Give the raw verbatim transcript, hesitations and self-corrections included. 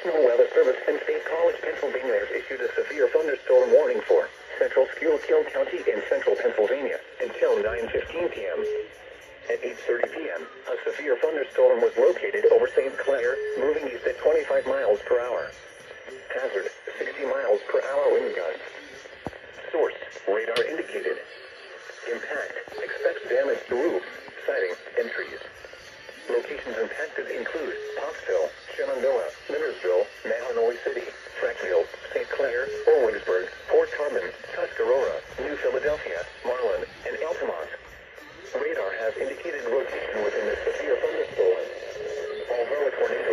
National Weather Service and State College, Pennsylvania has issued a severe thunderstorm warning for central Schuylkill County in central Pennsylvania until nine fifteen p m At eight thirty p m, a severe thunderstorm was located over Saint Clair, moving east at twenty-five miles per hour. Hazard, sixty miles per hour wind gusts. Source, radar indicated. Impact, expects damage to roofs, siding, and trees. Locations impacted include Pottsville, Shenandoah, Millersville, Mahanoy City, Frackville, Saint Clair, Owensburg, Port Carbon, Tuscarora, New Philadelphia, Marlin, and Altamont. Radar has indicated location within the severe thunderstorm. Although a tornado